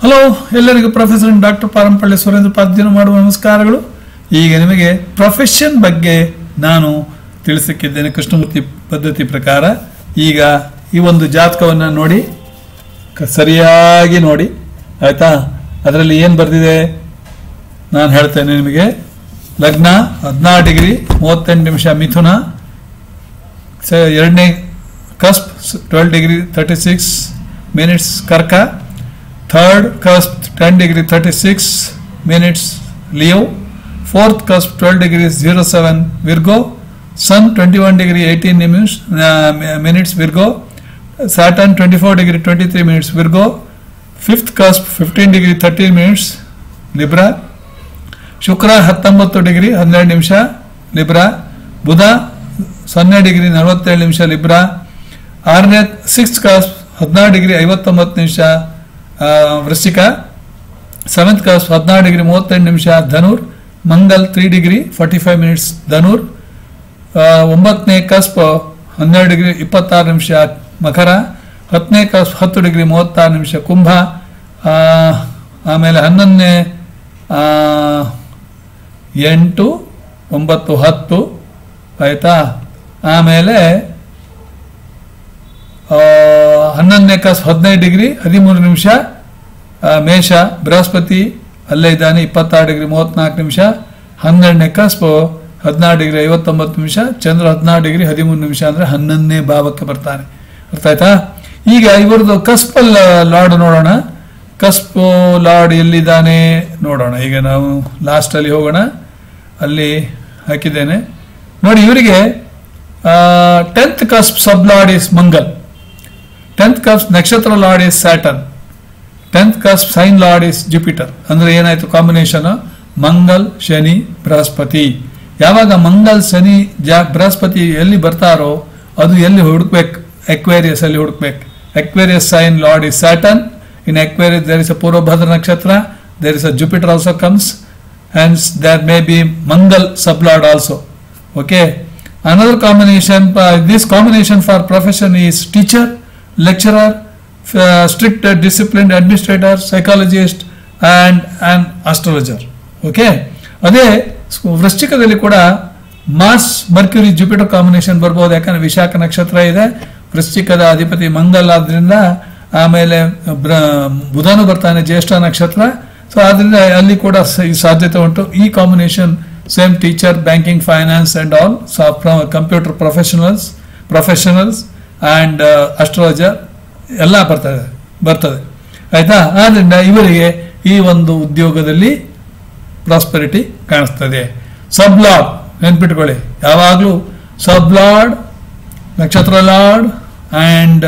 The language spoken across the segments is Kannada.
ಹಲೋ, ಎಲ್ಲರಿಗೂ ಪ್ರೊಫೆಸರ್ ಡಾಕ್ಟರ್ ಪಾರಂಪಳ್ಳಿ ಸುರೇಂದ್ರ ಪಾದ್ಯನು ಮಾಡುವ ನಮಸ್ಕಾರಗಳು. ಈಗ ನಿಮಗೆ ಪ್ರೊಫೆಷನ್ ಬಗ್ಗೆ ನಾನು ತಿಳಿಸಕ್ಕಿದ್ದೇನೆ ಕೃಷ್ಣಮೂರ್ತಿ ಪದ್ಧತಿ ಪ್ರಕಾರ. ಈಗ ಈ ಒಂದು ಜಾತಕವನ್ನು ನೋಡಿ, ಸರಿಯಾಗಿ ನೋಡಿ, ಆಯ್ತಾ? ಅದರಲ್ಲಿ ಏನು ಬರೆದಿದೆ ನಾನು ಹೇಳ್ತೇನೆ ನಿಮಗೆ. ಲಗ್ನ 16 ಡಿಗ್ರಿ 38 ನಿಮಿಷ ಮಿಥುನ, ಎರಡನೇ ಕಸ್ಪ್ 12 ಡಿಗ್ರಿ 36 ಮಿನಿಟ್ಸ್ ಕರ್ಕ, third cusp 10 degree 36 minutes Leo, fourth cusp 12 degree 07 Virgo, Sun 21 degree 18 minutes Virgo, Saturn 24 degree 23 minutes Virgo, fifth cusp 15 degree 13 minutes Libra, ಶುಕ್ರ 19 ಡಿಗ್ರಿ 12 ನಿಮಿಷ ಲಿಬ್ರಾ, ಬುಧ 0 ಡಿಗ್ರಿ 47 ನಿಮಿಷ ಲಿಬ್ರಾ, ಆರನೇ ಸಿಕ್ಸ್ ಕಸ್ಪ್ 16 ಡಿಗ್ರಿ 59 ನಿಮಿಷ ವೃಶ್ಚಿಕ, ಸೆವೆಂತ್ ಕಸ್ಪ್ 16 ಡಿಗ್ರಿ 38 ನಿಮಿಷ ಧನುರ್, ಮಂಗಲ್ 3 ಡಿಗ್ರಿ 45 ಮಿನಿಟ್ಸ್ ಧನುರ್, ಒಂಬತ್ತನೇ ಕಸ್ಪ್ 12 ಡಿಗ್ರಿ 26 ನಿಮಿಷ ಮಕರ, ಹತ್ತನೇ ಕಸ್ಪ್ 10 ಡಿಗ್ರಿ 36 ನಿಮಿಷ ಕುಂಭ, ಆಮೇಲೆ 11ನೇ 8, 9, 10 ಆಯ್ತಾ. ಆಮೇಲೆ 11ನೇ ಕಸ್ಪ್ 15 ಡಿಗ್ರಿ 13 ನಿಮಿಷ ಮೇಷ, ಬೃಹಸ್ಪತಿ ಅಲ್ಲೇ ಇದ್ದಾನೆ 26 ಡಿಗ್ರಿ 34 ನಿಮಿಷ, 12ನೇ ಕಸ್ಪ್ 16 ಡಿಗ್ರಿ 59 ನಿಮಿಷ, ಚಂದ್ರ 16 ಡಿಗ್ರಿ 13 ನಿಮಿಷ, ಅಂದರೆ 11ನೇ ಭಾವಕ್ಕೆ ಬರ್ತಾನೆ. ಅರ್ಥ ಆಯ್ತಾ? ಈಗ ಇವ್ರದ್ದು ಕಸ್ಪಲ್ ಲಾರ್ಡ್ ನೋಡೋಣ. ಕಸ್ಪ್ ಲಾರ್ಡ್ ಎಲ್ಲಿದ್ದಾನೆ ನೋಡೋಣ. ಈಗ ನಾವು ಲಾಸ್ಟಲ್ಲಿ ಹೋಗೋಣ, ಅಲ್ಲಿ ಹಾಕಿದ್ದೇನೆ ನೋಡಿ. ಇವರಿಗೆ 10th cusp sub lord is ಮಂಗಲ್, 10th ಕಸ್ಪ್ ನಕ್ಷತ್ರ lord is Saturn, 10th cusp sign lord is Jupiter. ಅಂದ್ರೆ ಏನಾಯ್ತು ಕಾಂಬಿನೇಷನ್? ಮಂಗಲ್ ಶನಿ ಬೃಹಸ್ಪತಿ. ಯಾವಾಗ ಮಂಗಲ್ ಶನಿ ಬೃಹಸ್ಪತಿ ಎಲ್ಲಿ ಬರ್ತಾರೋ ಅದು ಎಲ್ಲಿ ಹುಡುಕ್ಬೇಕು? ಎಕ್ವೇರಿಯಸ್ ಅಲ್ಲಿ ಹುಡುಕ್ಬೇಕು. Aquarius sign lord is Saturn. In Aquarius there is a Purvabhadra nakshatra, there is a Jupiter also comes, hence there may be Mangal sublord also. Okay, another combination, this combination for profession is teacher, lecturer, strict disciplined administrator, psychologist and an astrologer. Okay, ಅದೇ ವೃಶ್ಚಿಕದಲ್ಲಿ ಕೂಡ ಮಾರ್ಸ್ ಮರ್ಕ್ಯೂರಿ ಜುಪಿಟರ್ ಕಾಂಬಿನೇಷನ್ ಬರ್ಬೋದು. ಯಾಕಂದ್ರೆ ವಿಶಾಖ ನಕ್ಷತ್ರ ಇದೆ, ವೃಶ್ಚಿಕದ ಅಧಿಪತಿ ಮಂಗಲ್ ಆದ್ರಿಂದ, ಆಮೇಲೆ ಬುಧನು ಬರ್ತಾನೆ ಜ್ಯೇಷ್ಠ ನಕ್ಷತ್ರ. ಸೊ ಆದ್ರಿಂದ ಅಲ್ಲಿ ಕೂಡ ಸಾಧ್ಯತೆ ಉಂಟು. ಈ combination same teacher, banking, finance and all, computer professionals and astrologer ಎಲ್ಲ ಬರ್ತದೆ ಆಯ್ತಾ. ಆದ್ರಿಂದ ಇವರಿಗೆ ಈ ಒಂದು ಉದ್ಯೋಗದಲ್ಲಿ ಪ್ರಾಸ್ಪರಿಟಿ ಕಾಣಿಸ್ತದೆ. ಸಬ್ ಲಾರ್ಡ್ ನೆನ್ಪಿಟ್ಕೊಳ್ಳಿ, ಯಾವಾಗಲೂ ಸಬ್ ಲಾರ್ಡ್, ನಕ್ಷತ್ರ ಲಾರ್ಡ್ ಅಂಡ್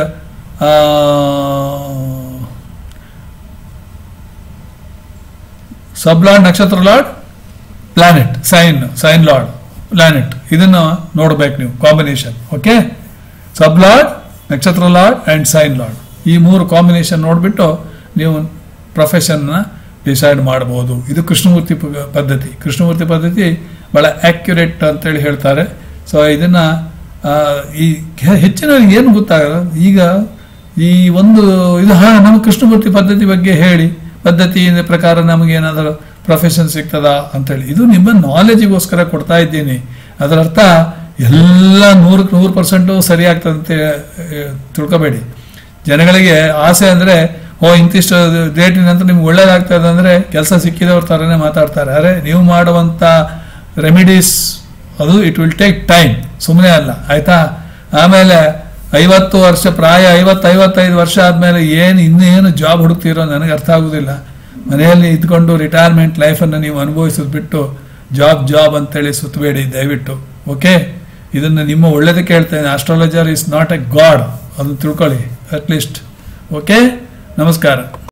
ಸಬ್ ಲಾರ್ಡ್, ನಕ್ಷತ್ರ lord, planet, sign lord, planet, ಇದನ್ನ ನೋಡ್ಬೇಕು ನೀವು ಕಾಂಬಿನೇಷನ್. ಓಕೆ, ಸಬ್ ಲಾರ್ಡ್, ನಕ್ಷತ್ರ ಲಾರ್ಡ್ ಅಂಡ್ ಸೈನ್ ಲಾರ್ಡ್, ಈ ಮೂರು ಕಾಂಬಿನೇಷನ್ ನೋಡ್ಬಿಟ್ಟು ನೀವು ಪ್ರೊಫೆಷನ್ನ ಡಿಸೈಡ್ ಮಾಡಬಹುದು. ಇದು ಕೃಷ್ಣಮೂರ್ತಿ ಪದ್ಧತಿ. ಕೃಷ್ಣಮೂರ್ತಿ ಪದ್ಧತಿ ಬಹಳ ಆಕ್ಯುರೇಟ್ ಅಂತೇಳಿ ಹೇಳ್ತಾರೆ. ಸೊ ಇದನ್ನ ಈ ಹೆಚ್ಚಿನವರಿಗೆ ಏನು ಗೊತ್ತಾಗಲ್ಲ. ಈಗ ಈ ಒಂದು ಇದು ನಮ್ಮ ಕೃಷ್ಣಮೂರ್ತಿ ಪದ್ಧತಿ ಬಗ್ಗೆ ಹೇಳಿ, ಪದ್ಧತಿ ಪ್ರಕಾರ ನಮಗೆ ಏನಾದರೂ ಪ್ರೊಫೆಷನ್ ಸಿಗ್ತದಾ ಅಂತೇಳಿ, ಇದು ನಿಮ್ಮ ನಾಲೆಜಿಗೋಸ್ಕರ ಕೊಡ್ತಾ ಇದ್ದೀನಿ. ಅದರ ಅರ್ಥ ಎಲ್ಲ 100% ಸರಿ ಆಗ್ತದಂತ ತಿಳ್ಕೊಬೇಡಿ. ಜನಗಳಿಗೆ ಆಸೆ ಅಂದರೆ, ಇಂತಿಷ್ಟು ಡೇಟಿನ ನಂತರ ನಿಮ್ಗೆ ಒಳ್ಳೇದಾಗ್ತದೆ ಅಂದರೆ ಕೆಲಸ ಸಿಕ್ಕಿದವ್ರ ಥರನೇ ಮಾತಾಡ್ತಾರೆ. ಅರೆ, ನೀವು ಮಾಡುವಂಥ ರೆಮಿಡೀಸ್ ಅದು ಇಟ್ ವಿಲ್ ಟೇಕ್ ಟೈಮ್, ಸುಮ್ಮನೆ ಅಲ್ಲ, ಆಯ್ತಾ. ಆಮೇಲೆ 50 ವರ್ಷ ಪ್ರಾಯ, 55 ವರ್ಷ ಆದಮೇಲೆ ಇನ್ನೇನು ಜಾಬ್ ಹುಡುಕ್ತಿರೋ ನನಗೆ ಅರ್ಥ ಆಗೋದಿಲ್ಲ. ಮನೆಯಲ್ಲಿ ಇದ್ಕೊಂಡು ರಿಟೈರ್ಮೆಂಟ್ ಲೈಫನ್ನು ನೀವು ಅನುಭವಿಸೋದು ಬಿಟ್ಟು ಜಾಬ್ ಅಂತೇಳಿ ಸುತ್ತಬೇಡಿ ದಯವಿಟ್ಟು. ಓಕೆ, ಇದನ್ನು ನಿಮ್ಮ ಒಳ್ಳೇದಕ್ಕೆ ಹೇಳ್ತೇನೆ. Astrologer is not a god, ಅದನ್ನು ತಿಳ್ಕೊಳ್ಳಿ ಅಟ್ಲೀಸ್ಟ್. ಓಕೆ, ನಮಸ್ಕಾರ.